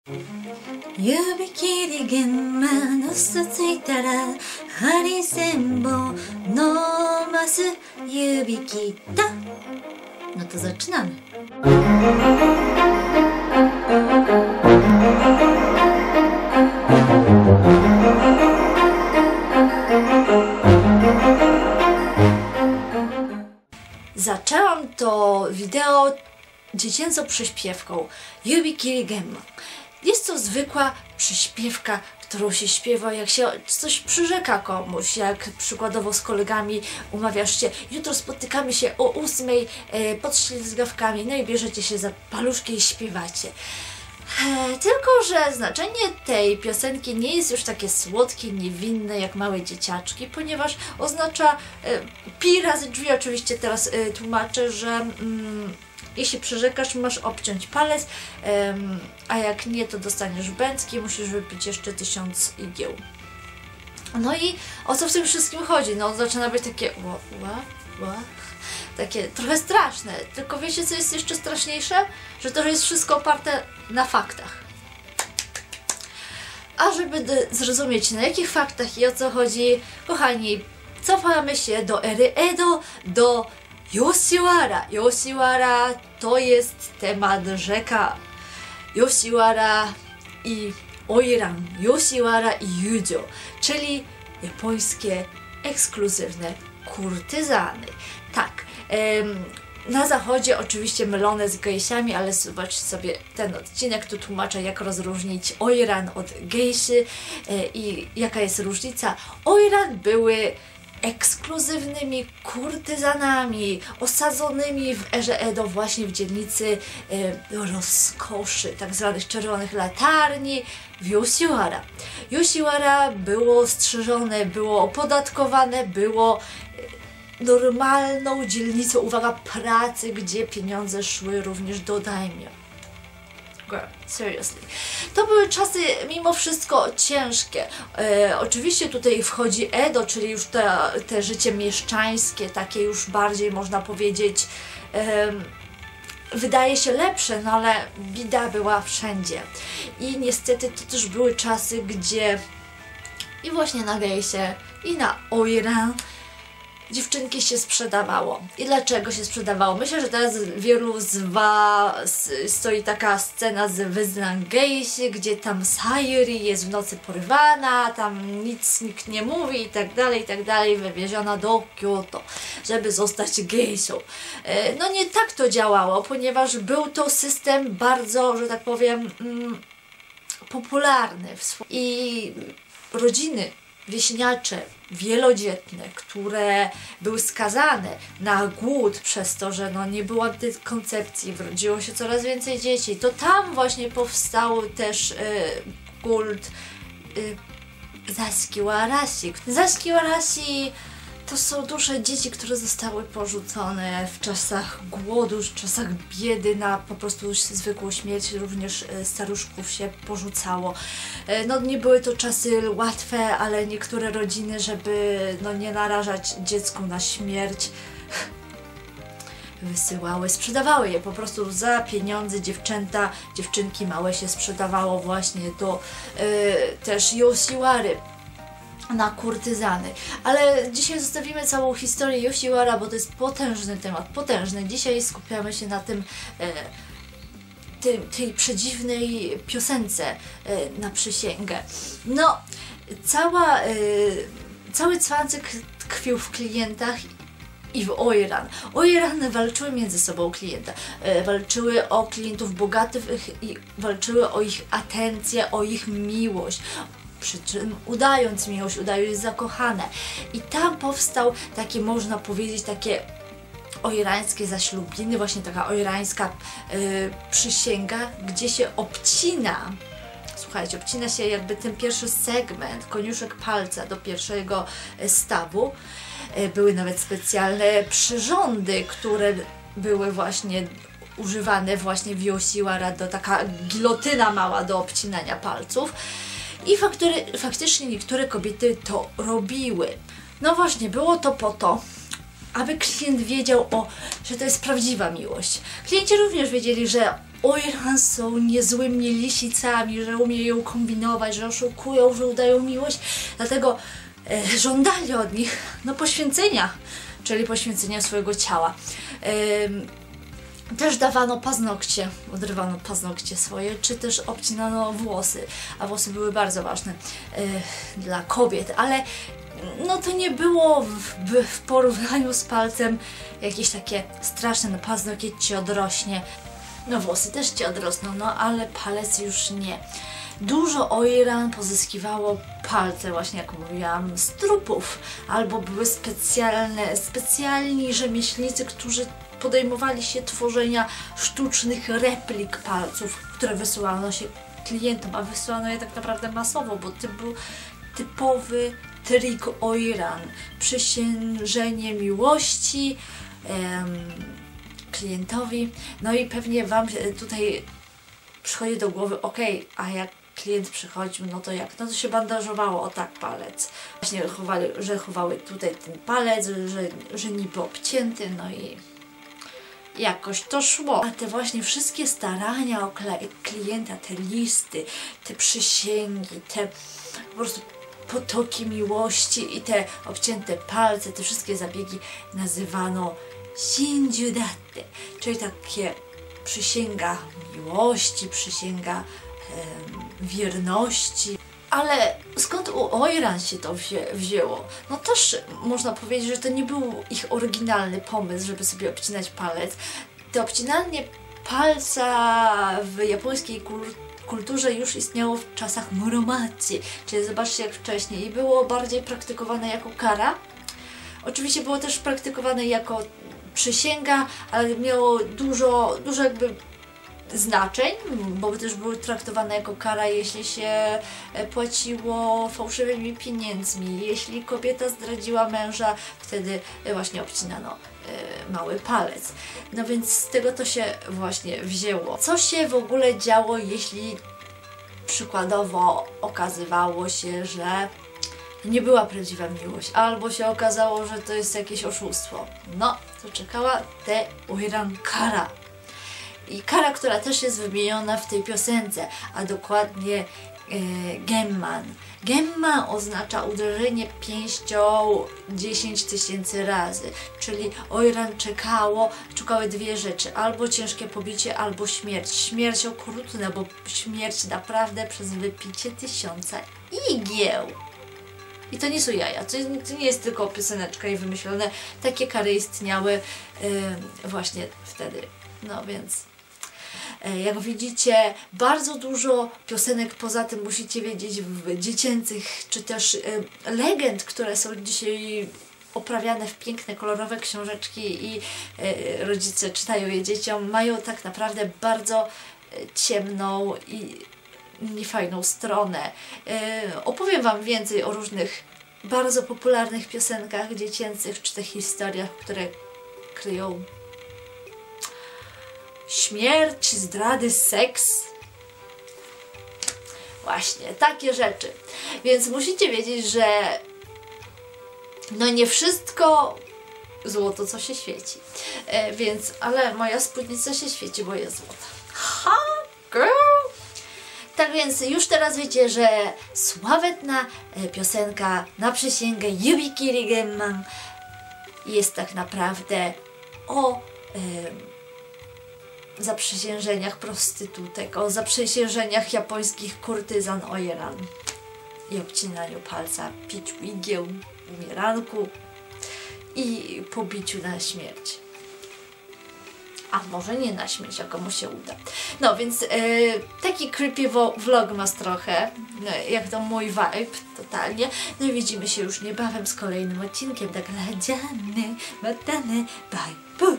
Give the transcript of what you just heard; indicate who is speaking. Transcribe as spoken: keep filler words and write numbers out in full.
Speaker 1: 指切り玄米のすついたらハリセンボン飲ます指切った。No to zaczynamy. Zaczęłam to wideo dziecięcą przyśpiewką Yubi Kiri Genman. Jest to zwykła przyśpiewka, którą się śpiewa, jak się coś przyrzeka komuś, jak przykładowo z kolegami umawiasz się, jutro spotykamy się o ósmej e, pod ślizgawkami, no i bierzecie się za paluszki i śpiewacie. E, tylko że znaczenie tej piosenki nie jest już takie słodkie, niewinne jak małe dzieciaczki, ponieważ oznacza e, pi razy drzwi. Oczywiście teraz e, tłumaczę, że mm, jeśli przyrzekasz, masz obciąć palec, um, a jak nie, to dostaniesz bęcki, musisz wypić jeszcze tysiąc igieł. No i o co w tym wszystkim chodzi? No zaczyna być takie ła, ła, ła, takie trochę straszne. Tylko wiecie, co jest jeszcze straszniejsze? Że to jest wszystko oparte na faktach. A żeby zrozumieć, na jakich faktach i o co chodzi, kochani, cofamy się do ery Edo, do Yoshiwara. Yoshiwara to jest temat rzeka Yoshiwara i Oiran. Yoshiwara i Yujo, czyli japońskie ekskluzywne kurtyzany. Tak, em, na zachodzie oczywiście mylone z gejsiami, ale zobaczcie sobie ten odcinek, tu tłumaczę, jak rozróżnić Oiran od gejszy e, i jaka jest różnica. Oiran były ekskluzywnymi kurtyzanami osadzonymi w erze Edo właśnie w dzielnicy e, rozkoszy, tak zwanych czerwonych latarni w Yoshiwara. Yoshiwara było strzeżone, było opodatkowane, było e, normalną dzielnicą, uwaga, pracy, gdzie pieniądze szły również do daimyo. Girl, seriously. To były czasy mimo wszystko ciężkie. E, oczywiście tutaj wchodzi Edo, czyli już te, te życie mieszczańskie, takie już bardziej można powiedzieć e, wydaje się lepsze, no ale bida była wszędzie. I niestety to też były czasy, gdzie i właśnie na gejsie, i na Oiran dziewczynki się sprzedawało. I dlaczego się sprzedawało? Myślę, że teraz wielu z was stoi taka scena z wyznań gejsi, gdzie tam Sayuri jest w nocy porywana, tam nic nikt nie mówi i tak dalej, i tak dalej, wywieziona do Kyoto, żeby zostać gejsią. No nie tak to działało, ponieważ był to system bardzo, że tak powiem, mm, popularny. I rodziny wieśniacze, wielodzietne, które były skazane na głód przez to, że no nie było antykoncepcji, rodziło się coraz więcej dzieci, to tam właśnie powstał też y, kult y, Zashiwarashi. Zashiwarashi to są dusze dzieci, które zostały porzucone w czasach głodu, w czasach biedy, na po prostu zwykłą śmierć. Również staruszków się porzucało. No nie były to czasy łatwe, ale niektóre rodziny, żeby no, nie narażać dziecku na śmierć, wysyłały, sprzedawały je po prostu za pieniądze. Dziewczęta, dziewczynki małe się sprzedawało właśnie do yy, też Yoshiwary na kurtyzany. Ale dzisiaj zostawimy całą historię Yoshiwara, bo to jest potężny temat, potężny. Dzisiaj skupiamy się na tym, e, tej, tej przedziwnej piosence e, na przysięgę. No, cała, e, cały cwancyk tkwił w klientach i w Oiran. Oiran walczyły między sobą klienta. E, walczyły o klientów bogatych i walczyły o ich atencję, o ich miłość. Przy czym udając miłość, udając zakochane. I tam powstał takie, można powiedzieć, takie oirańskie zaślubiny, właśnie taka oirańska yy, przysięga, gdzie się obcina, słuchajcie, obcina się jakby ten pierwszy segment, koniuszek palca do pierwszego stawu. Yy, były nawet specjalne przyrządy, które były właśnie używane właśnie w Yoshiwara, do taka gilotyna mała do obcinania palców. I faktury, faktycznie niektóre kobiety to robiły. No właśnie, było to po to, aby klient wiedział, o, że to jest prawdziwa miłość. Klienci również wiedzieli, że Oiran są niezłymi lisicami, że umieją kombinować, że oszukują, że udają miłość, dlatego e, żądali od nich no, poświęcenia, czyli poświęcenia swojego ciała. E, też dawano paznokcie, odrywano paznokcie swoje, czy też obcinano włosy, a włosy były bardzo ważne e, dla kobiet, ale no to nie było w, w, w porównaniu z palcem jakieś takie straszne, no paznokieć ci odrośnie, no włosy też ci odrosną, no ale palec już nie. Dużo Oiran pozyskiwało palce, właśnie jak mówiłam, z trupów, albo były specjalne, specjalni rzemieślnicy, którzy podejmowali się tworzenia sztucznych replik palców, które wysyłano się klientom, a wysyłano je tak naprawdę masowo, bo to był typowy trik Oiran, przysiężenie miłości em, klientowi, no i pewnie Wam tutaj przychodzi do głowy, ok, a jak klient przychodził, no to jak? No to się bandażowało, o tak, palec. Właśnie chowali, że chowały tutaj ten palec, że, że niby obcięty, no i jakoś to szło. A te właśnie wszystkie starania o klienta, te listy, te przysięgi, te po prostu potoki miłości i te obcięte palce, te wszystkie zabiegi nazywano shinjudatte, czyli takie przysięga miłości, przysięga em, wierności. Ale skąd u Oiran się to wzię wzięło? No też można powiedzieć, że to nie był ich oryginalny pomysł, żeby sobie obcinać palec. To obcinanie palca w japońskiej kulturze kulturze już istniało w czasach Muromachi, czyli zobaczcie jak wcześniej, i było bardziej praktykowane jako kara. Oczywiście było też praktykowane jako przysięga, ale miało dużo, dużo jakby znaczeń, bo też były traktowane jako kara, jeśli się płaciło fałszywymi pieniędzmi, jeśli kobieta zdradziła męża, wtedy właśnie obcinano mały palec. No więc z tego to się właśnie wzięło. Co się w ogóle działo, jeśli przykładowo okazywało się, że nie była prawdziwa miłość, albo się okazało, że to jest jakieś oszustwo? No, to czekała te Oiran kara. I kara, która też jest wymieniona w tej piosence, a dokładnie e, Genman. Genman oznacza uderzenie pięścią dziesięć tysięcy razy, czyli Oiran czekało, czekały dwie rzeczy, albo ciężkie pobicie, albo śmierć. Śmierć okrutna, bo śmierć naprawdę przez wypicie tysiąca igieł. I to nie są jaja, to, to nie jest tylko pioseneczka i wymyślone, takie kary istniały yy, właśnie wtedy, no więc jak widzicie, bardzo dużo piosenek, poza tym musicie wiedzieć, w dziecięcych, czy też y, legend, które są dzisiaj oprawiane w piękne, kolorowe książeczki i y, rodzice czytają je dzieciom, mają tak naprawdę bardzo y, ciemną i niefajną stronę. Y, opowiem Wam więcej o różnych bardzo popularnych piosenkach dziecięcych, czy tych historiach, które kryją śmierć, zdrady, seks. Właśnie, takie rzeczy. Więc musicie wiedzieć, że no nie wszystko złoto, co się świeci. E, więc, ale moja spódnica się świeci, bo jest złota. Ha, girl! Tak więc już teraz wiecie, że sławetna piosenka na przysięgę Yubikiri Genman jest tak naprawdę o e, zaprzysiężeniach prostytutek, o zaprzysiężeniach japońskich kurtyzan Oiran i obcinaniu palca, piciu igieł, umieranku i pobiciu na śmierć. A może nie na śmierć, jak komu się uda. No więc e, taki creepy vlogmas trochę, no, jak to mój vibe totalnie. No i widzimy się już niebawem z kolejnym odcinkiem. Tak, radziany, matane, bye, bye.